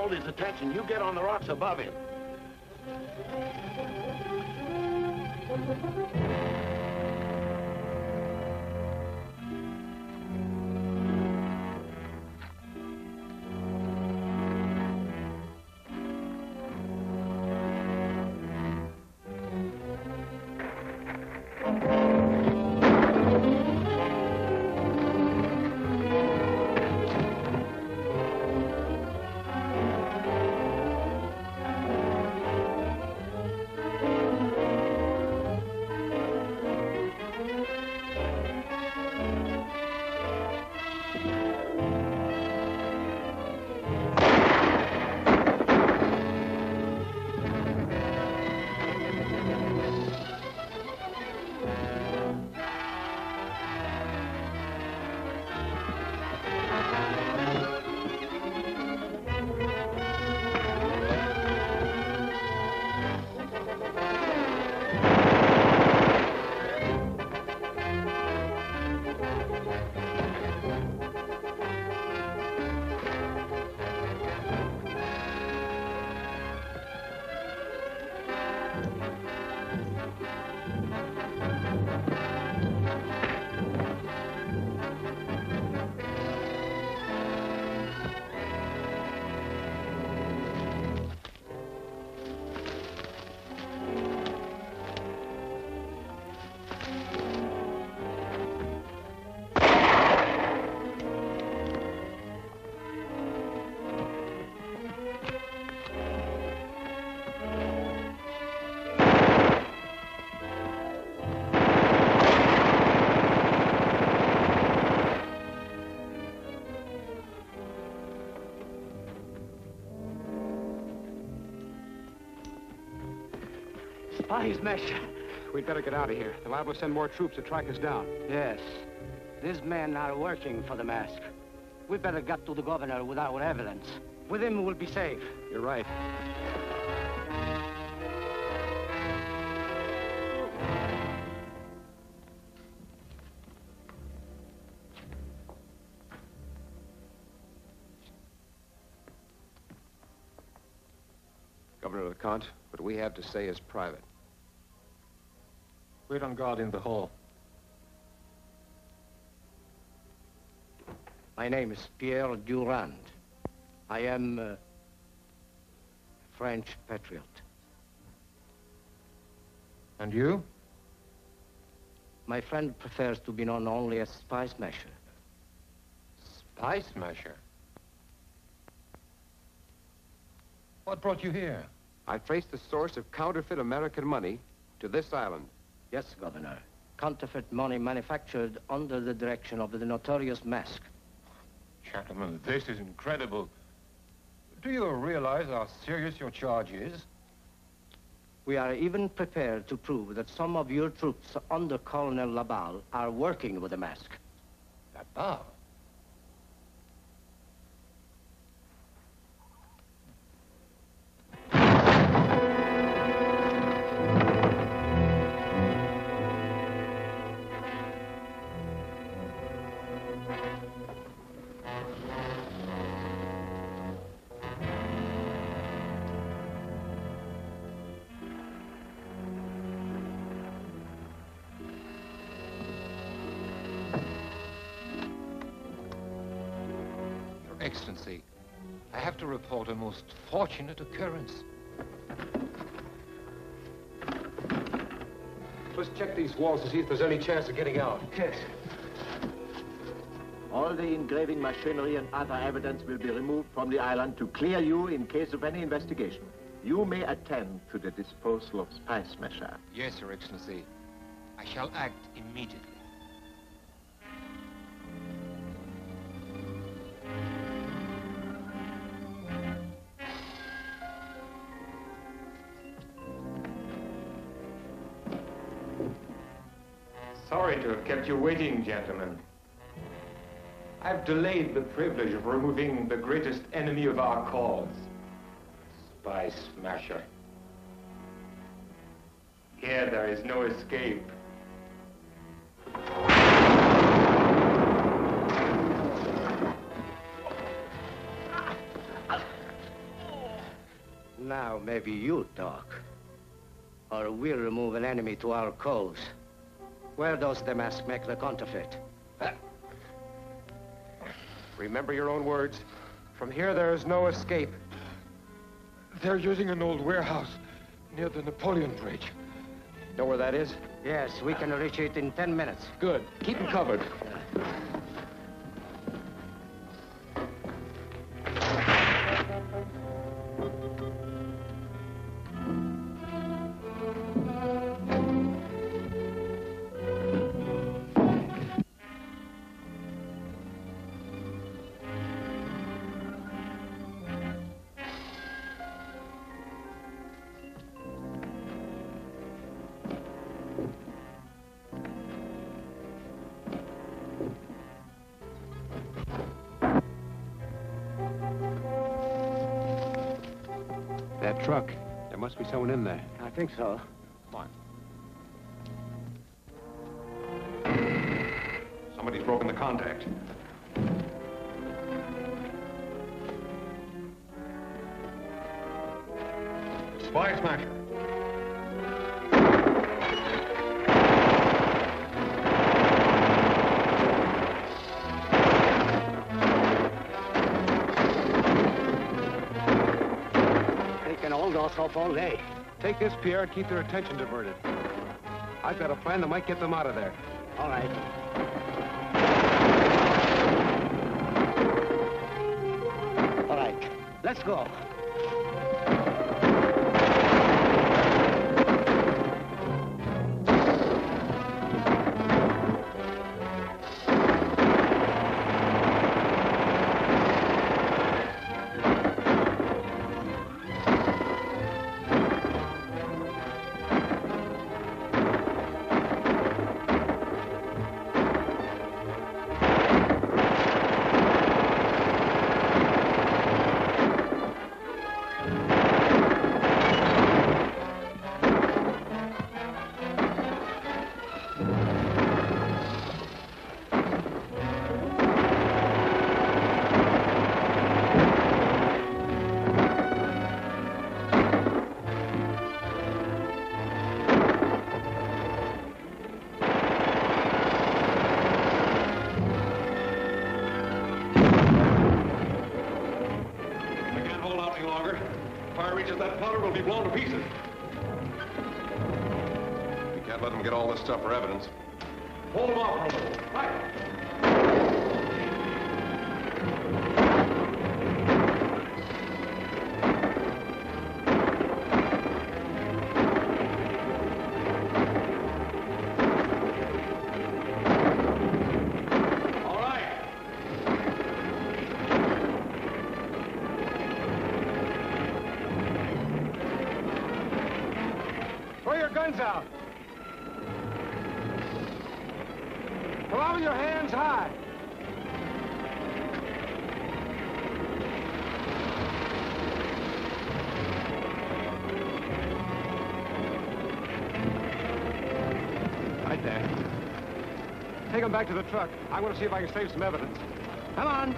hold his attention. You get on the rocks above him. Spies, Master. We'd better get out of here. The lab will send more troops to track us down. Yes. These men are working for the mask. We better get to the governor with our evidence. With him, we'll be safe. You're right. Governor LeConte, what we have to say is private. Wait on guard in the hall. My name is Pierre Durand. I am a French patriot. And you? My friend prefers to be known only as Spy Smasher. Spy Smasher? What brought you here? I traced the source of counterfeit American money to this island. Yes, Governor. Counterfeit money manufactured under the direction of the notorious Mask. Gentlemen, this is incredible. Do you realize how serious your charge is? We are even prepared to prove that some of your troops under Colonel Laballe are working with the Mask. Laballe? Excellency, I have to report a most fortunate occurrence. Let's check these walls to see if there's any chance of getting out. Yes. All the engraving machinery and other evidence will be removed from the island to clear you in case of any investigation. You may attend to the disposal of Spy Smasher. Yes, Your Excellency. I shall act immediately. Sorry to have kept you waiting, gentlemen. I've delayed the privilege of removing the greatest enemy of our cause, Spy Smasher. Here there is no escape. maybe you talk. Or we'll remove an enemy to our cause. Where does Damask make the counterfeit? Remember your own words. From here, there is no escape. They're using an old warehouse near the Napoleon Bridge. Know where that is? Yes, we can reach it in 10 minutes. Good. Keep them covered. That truck. There must be someone in there. I think so. Come on. Somebody's broken the contact. Spy smasher. They can hold us off all day. Take this, Pierre, and keep their attention diverted. I've got a plan that might get them out of there. All right. All right, let's go. Fire reaches that powder, we'll be blown to pieces. We can't let them get all this stuff for evidence. Hold them off for a little. Throw your guns out. Come on with your hands high. Right there. Take them back to the truck. I want to see if I can save some evidence. Come on.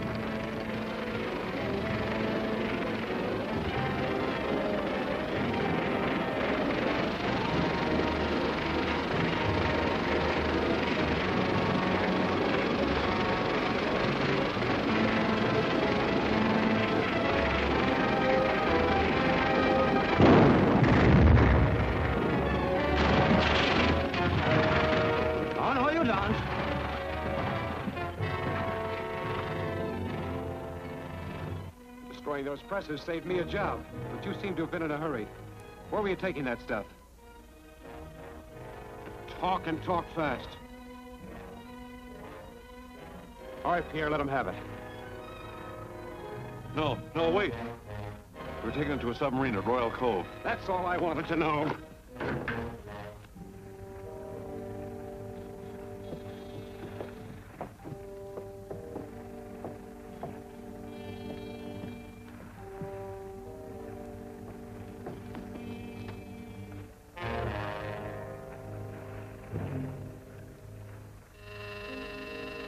Destroying those presses saved me a job, but you seem to have been in a hurry. Where were you taking that stuff? Talk and talk fast. All right, Pierre, let them have it. No, wait. We're taking them to a submarine at Royal Cove. That's all I wanted to know.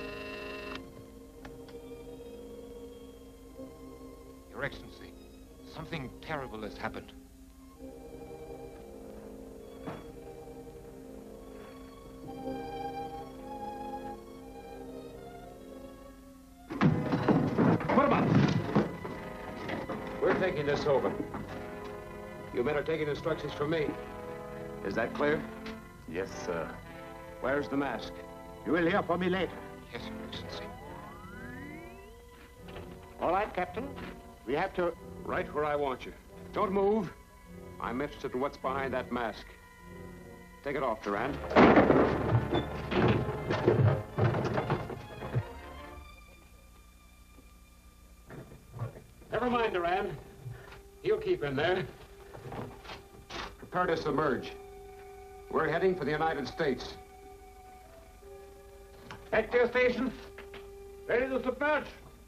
Your Excellency, Something terrible has happened. What about it? We're taking this over. You men are taking instructions from me. Is that clear? Yes, sir. Where's the mask? You will hear from me later. Yes, Your Excellency. All right, Captain. We have to... Right where I want you. Don't move. I'm interested in what's behind that mask. Take it off, Durand. Never mind, Durand. He'll keep in there. Prepare to submerge. We're heading for the United States. Back to your stations. Ready to submerge.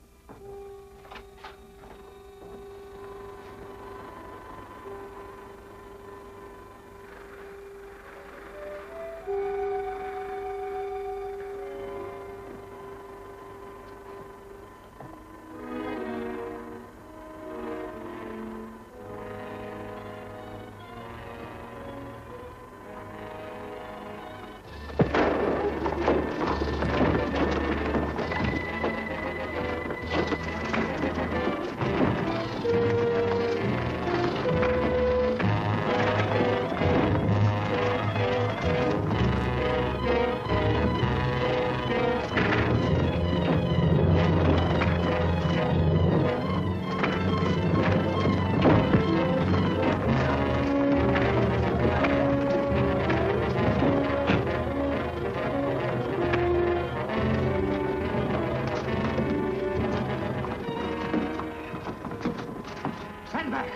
Stand back.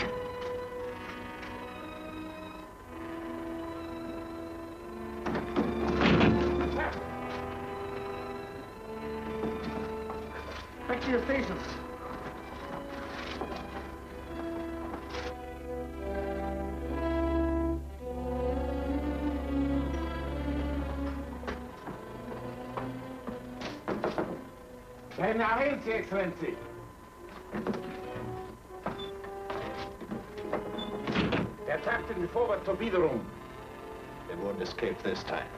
Back to your stations. Keine Eilse, Excellency. They attacked in the forward torpedo room. They won't escape this time.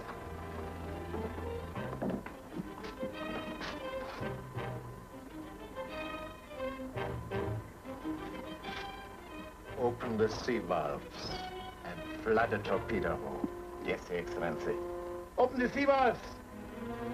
Open the sea valves and flood the torpedo room. Yes, Excellency. Open the sea valves.